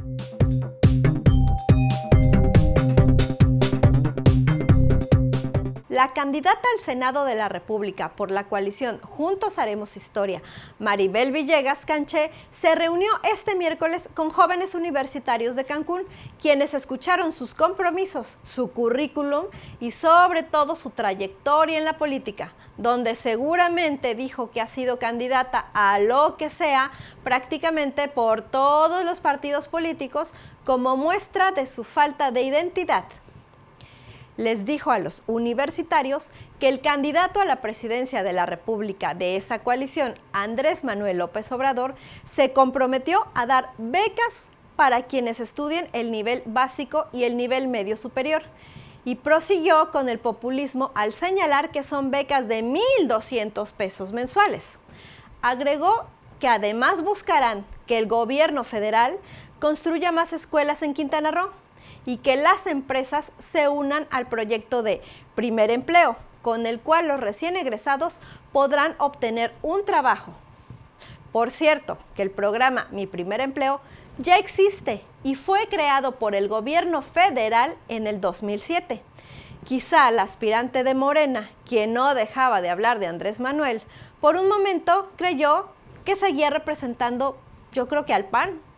La candidata al Senado de la República por la coalición Juntos Haremos Historia, Maribel Villegas Canché, se reunió este miércoles con jóvenes universitarios de Cancún, quienes escucharon sus compromisos, su currículum y sobre todo su trayectoria en la política, donde seguramente dijo que ha sido candidata a lo que sea prácticamente por todos los partidos políticos como muestra de su falta de identidad. Les dijo a los universitarios que el candidato a la presidencia de la República de esa coalición, Andrés Manuel López Obrador, se comprometió a dar becas para quienes estudien el nivel básico y el nivel medio superior. Y prosiguió con el populismo al señalar que son becas de 1,200 pesos mensuales. Agregó que además buscarán que el gobierno federal construya más escuelas en Quintana Roo y que las empresas se unan al proyecto de Primer Empleo, con el cual los recién egresados podrán obtener un trabajo. Por cierto, que el programa Mi Primer Empleo ya existe y fue creado por el gobierno federal en el 2007. Quizá la aspirante de Morena, quien no dejaba de hablar de Andrés Manuel, por un momento creyó que seguía representando, yo creo que al PAN,